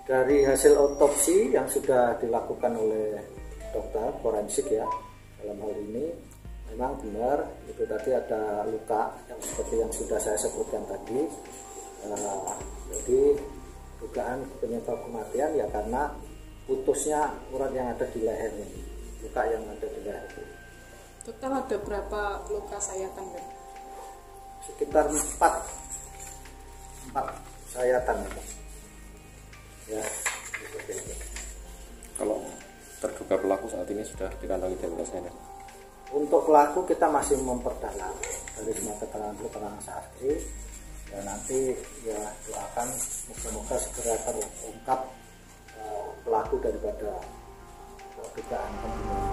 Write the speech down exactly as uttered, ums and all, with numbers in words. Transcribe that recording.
Dari hasil otopsi yang sudah dilakukan oleh dokter forensik ya, dalam hal ini memang benar itu tadi ada luka yang seperti yang sudah saya sebutkan tadi. Nah, jadi dugaan penyebab kematian ya karena putusnya urat yang ada di leher ini, luka yang ada di leher. Total ada berapa luka sayatan, Dok? Sekitar empat empat sayatan ya. Kalau terduga pelaku saat ini sudah dikantongi identitasnya? Untuk pelaku kita masih memperdalam dari semua keterangan-keterangan saksi ya, nanti ya doakan moga-moga segera terungkap uh, pelaku daripada dugaan pembunuhan.